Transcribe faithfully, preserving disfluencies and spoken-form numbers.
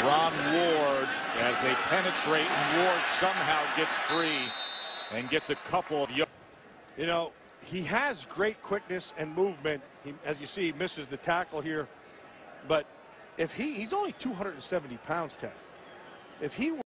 Terron Ward as they penetrate, and Ward somehow gets free and gets a couple of yards. You know, he has great quickness and movement. He, as you see, he misses the tackle here. But if he, he's only two hundred seventy pounds, Tess. If he